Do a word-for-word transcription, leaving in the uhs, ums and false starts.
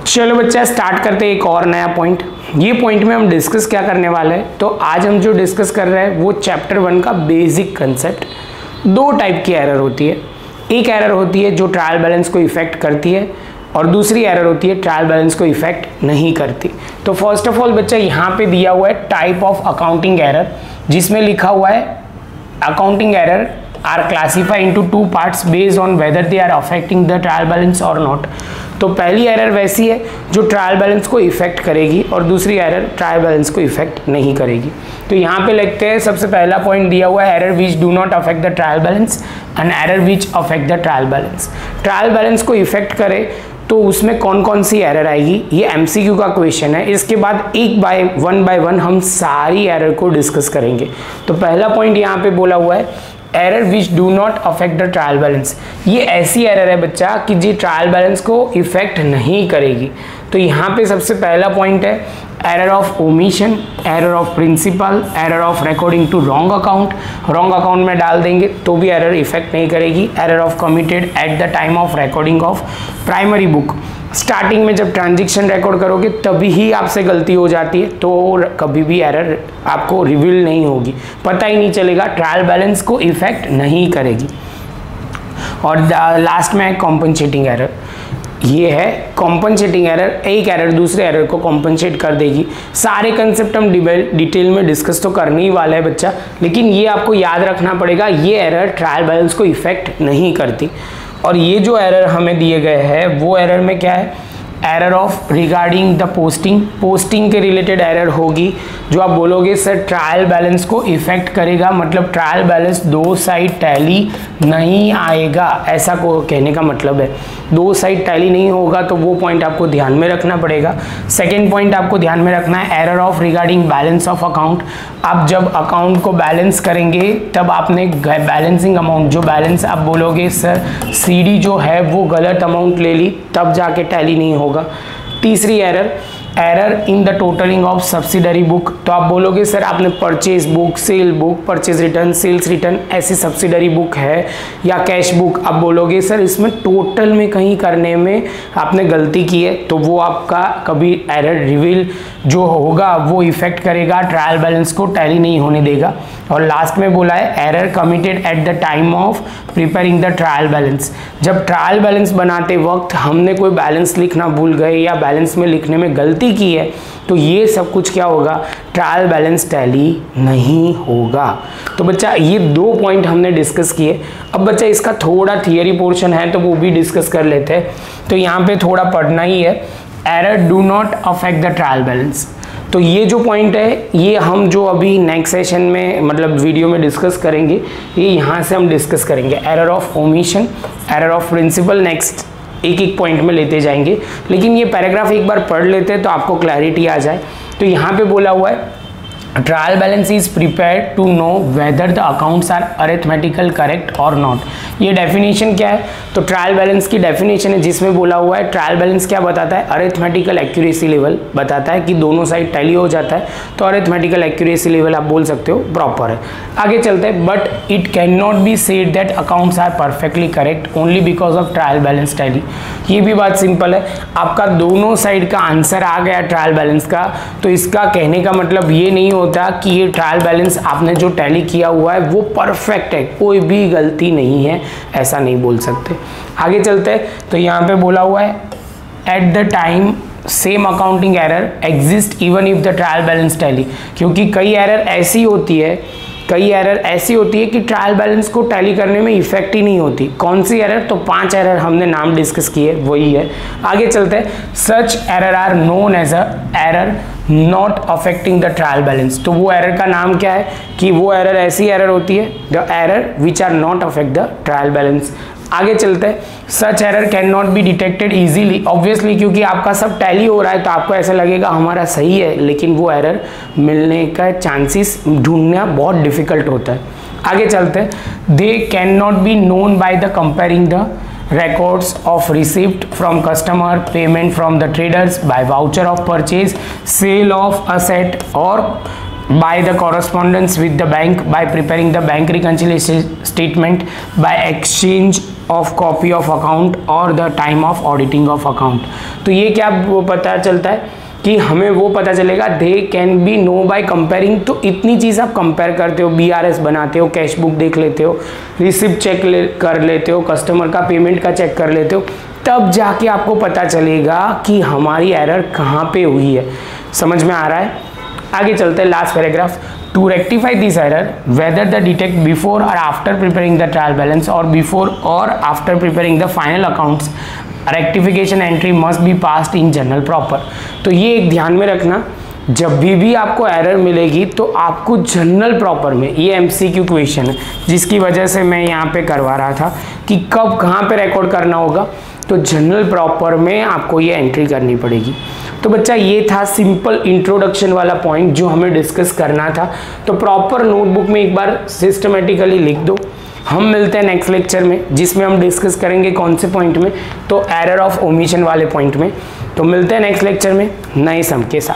चलो बच्चा स्टार्ट करते हैं एक और नया पॉइंट। ये पॉइंट में हम डिस्कस क्या करने वाले हैं, तो आज हम जो डिस्कस कर रहे हैं वो चैप्टर वन का बेसिक कंसेप्ट। दो टाइप की एरर होती है, एक एरर होती है जो ट्रायल बैलेंस को इफेक्ट करती है और दूसरी एरर होती है ट्रायल बैलेंस को इफेक्ट नहीं करती। तो फर्स्ट ऑफ ऑल बच्चा यहाँ पे दिया हुआ है टाइप ऑफ अकाउंटिंग एरर, जिसमें लिखा हुआ है accounting error are classified into two parts based on whether they are affecting the trial balance और नॉट। तो पहली एरर वैसी है जो ट्रायल बैलेंस को इफेक्ट करेगी और दूसरी एरर ट्रायल बैलेंस को इफेक्ट नहीं करेगी। तो यहाँ पे लिखते हैं, सबसे पहला पॉइंट दिया हुआ है error which do not affect the trial balance and error which affect the trial balance. Trial balance को इफेक्ट करे तो उसमें कौन कौन सी एरर आएगी, ये एमसीक्यू का क्वेश्चन है। इसके बाद एक बाय वन बाय वन हम सारी एरर को डिस्कस करेंगे। तो पहला पॉइंट यहाँ पे बोला हुआ है error which do not affect the trial balance. ये ऐसी एरर है बच्चा कि जी ट्रायल बैलेंस को इफेक्ट नहीं करेगी। तो यहाँ पे सबसे पहला पॉइंट है error of omission, error of principle, error of recording to wrong account. Wrong account में डाल देंगे तो भी एरर इफेक्ट नहीं करेगी। Error of committed at the time of recording of primary book. Starting में जब ट्रांजेक्शन रिकॉर्ड करोगे तभी ही आपसे गलती हो जाती है, तो कभी भी एरर आपको रिवील नहीं होगी, पता ही नहीं चलेगा, ट्रायल बैलेंस को इफेक्ट नहीं करेगी। और लास्ट में है कॉम्पनसेटिंग एरर। ये है कॉम्पनसेटिंग एरर, एक एरर दूसरे एरर को कॉम्पनसेट कर देगी। सारे कंसेप्ट हम डिटेल में डिस्कस तो करने ही वाला है बच्चा, लेकिन ये आपको याद रखना पड़ेगा, ये एरर ट्रायल बैलेंस को इफेक्ट नहीं करती। और ये जो एरर हमें दिए गए हैं वो एरर में क्या है, error of regarding the posting. Posting के रिलेटेड एरर होगी जो आप बोलोगे सर ट्रायल बैलेंस को इफेक्ट करेगा, मतलब ट्रायल बैलेंस दो साइड टैली नहीं आएगा, ऐसा को कहने का मतलब है। दो साइड टैली नहीं होगा तो वो पॉइंट आपको ध्यान में रखना पड़ेगा। सेकेंड पॉइंट आपको ध्यान में रखना है error of regarding balance of account. आप जब अकाउंट को बैलेंस करेंगे तब आपने बैलेंसिंग अमाउंट, जो बैलेंस आप बोलोगे सर सीडी जो है वो गलत अमाउंट ले ली, तब जाके टैली नहीं होगा। तीसरी error error in the totalling of subsidiary book. तो आप बोलोगे सर आपने purchase book, sale book, purchase return, sales return ऐसी सब्सिडरी बुक है या कैश बुक, आप बोलोगे सर इसमें टोटल में कहीं करने में आपने गलती की है, तो वो आपका कभी एरर रिवील जो होगा वो इफेक्ट करेगा, ट्रायल बैलेंस को टैली नहीं होने देगा। और लास्ट में बोला है error committed at the time of preparing the trial balance. जब ट्रायल बैलेंस बनाते वक्त हमने कोई बैलेंस लिखना भूल गए या बैलेंस में लिखने में गलती की है, तो ये सब कुछ क्या होगा, ट्रायल बैलेंस टैली नहीं होगा। तो बच्चा ये दो पॉइंट हमने डिस्कस किए। अब बच्चा इसका थोड़ा थियरी पोर्शन है तो वो भी डिस्कस कर लेते हैं। तो यहाँ पे थोड़ा पढ़ना ही है, error do not affect the trial balance. तो ये जो पॉइंट है ये हम जो अभी नेक्स्ट सेशन में मतलब वीडियो में डिस्कस करेंगे, ये यहाँ से हम डिस्कस करेंगे। Error of omission, error of principle, next एक एक पॉइंट में लेते जाएंगे, लेकिन ये पैराग्राफ एक बार पढ़ लेते हैं तो आपको क्लैरिटी आ जाए। तो यहाँ पे बोला हुआ है trial balance is prepared to know whether the accounts are arithmetical correct और नॉट। ये डेफिनेशन क्या है, तो ट्रायल बैलेंस की डेफिनेशन है जिसमें बोला हुआ है ट्रायल बैलेंस क्या बताता है, अरिथमेटिकल एक्यूरेसी लेवल बताता है कि दोनों साइड टैली हो जाता है, तो अरिथमेटिकल एक्यूरेसी लेवल आप बोल सकते हो प्रॉपर है। आगे चलते हैं, but it can not be said that accounts are perfectly correct only because of trial balance tally. ये भी बात सिंपल है, आपका दोनों साइड का आंसर आ गया ट्रायल बैलेंस का, तो इसका कहने का मतलब ये नहीं होता कि ये ट्रायल बैलेंस आपने जो टैली किया हुआ है वो परफेक्ट है, कोई भी गलती नहीं है, ऐसा नहीं बोल सकते। आगे चलते हैं, तो यहाँ पे बोला हुआ है at the time same accounting error exist even if the trial balance tally. क्योंकि कई एरर ऐसी होती है कई एरर ऐसी होती है कि ट्रायल बैलेंस को टैली करने में इफेक्ट ही नहीं होती। कौन सी एरर, तो पांच एरर हमने नाम डिस्कस किए, वही है। आगे चलते हैं, such error are known as a error not affecting the trial balance. तो वो एरर का नाम क्या है कि वो एरर ऐसी एरर होती है the error which are not affect the trial balance. आगे चलते हैं, such error can not be detected easily, obviously क्योंकि आपका सब टैली हो रहा है तो आपको ऐसा लगेगा हमारा सही है, लेकिन वो एरर मिलने का चांसेस ढूंढना बहुत डिफिकल्ट होता है। आगे चलते हैं, they can not be known by the comparing the records of receipt from customer, payment from the traders, by voucher of purchase, sale of asset, or by the correspondence with the bank, by preparing the bank reconciliation statement, by exchange of copy of account और the time of auditing of account. तो ये क्या वो पता चलता है कि हमें वो पता चलेगा they can be know by comparing. तो इतनी चीज़ आप कंपेयर करते हो, बी आर एस बनाते हो, कैश बुक देख लेते हो, रिसिप्ट चेक ले कर लेते हो, कस्टमर का पेमेंट का चेक कर लेते हो, तब जाके आपको पता चलेगा कि हमारी एरर कहाँ पे हुई है। समझ में आ रहा है? आगे चलते हैं last paragraph. To rectify this error whether the detect before और after preparing the trial balance और बिफोर और after preparing the final accounts, rectification entry must be passed in journal proper. तो ये एक ध्यान में रखना, जब भी भी आपको एरर मिलेगी तो आपको जर्नल प्रॉपर में, ये एमसीक्यू क्वेश्चन है जिसकी वजह से मैं यहाँ पे करवा रहा था कि कब कहाँ पे रिकॉर्ड करना होगा, तो जर्नल प्रॉपर में आपको ये एंट्री करनी पड़ेगी। तो बच्चा ये था सिंपल इंट्रोडक्शन वाला पॉइंट जो हमें डिस्कस करना था। तो प्रॉपर नोटबुक में एक बार सिस्टमेटिकली लिख दो। हम मिलते हैं नेक्स्ट लेक्चर में जिसमें हम डिस्कस करेंगे कौन से पॉइंट में, तो एरर ऑफ ओमिशन वाले पॉइंट में। तो मिलते हैं नेक्स्ट लेक्चर में नए सम के साथ।